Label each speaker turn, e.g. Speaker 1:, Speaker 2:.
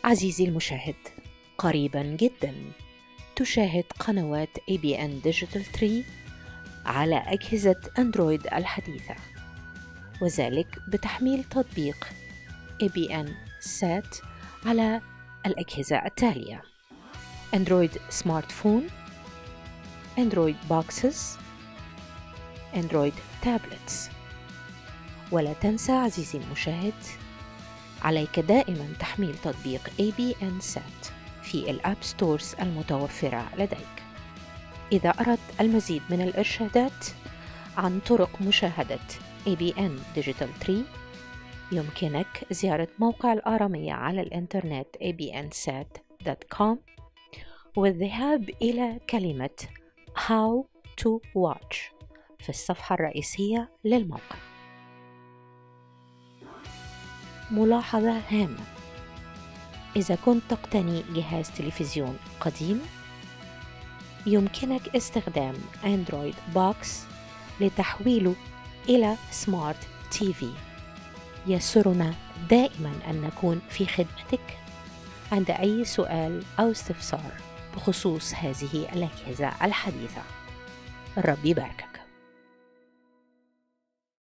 Speaker 1: عزيزي المشاهد، قريبا جدا تشاهد قنوات ABN Digital 3 على أجهزة أندرويد الحديثة، وذلك بتحميل تطبيق ABN SAT على الأجهزة التالية: أندرويد سمارت فون، أندرويد بوكسز، أندرويد تابلتس. ولا تنسى عزيزي المشاهد، عليك دائما تحميل تطبيق ABN SAT في الأب ستورز المتوفرة لديك. إذا أردت المزيد من الإرشادات عن طرق مشاهدة ABN Digital 3 يمكنك زيارة موقع الآرامية على الإنترنت abnsat.com والذهاب إلى كلمة How to Watch في الصفحة الرئيسية للموقع. ملاحظة هامة: إذا كنت تقتني جهاز تلفزيون قديم يمكنك استخدام أندرويد بوكس لتحويله إلى سمارت تي في. يسرنا دائما أن نكون في خدمتك عند أي سؤال أو استفسار بخصوص هذه الأجهزة الحديثة. الرب يباركك.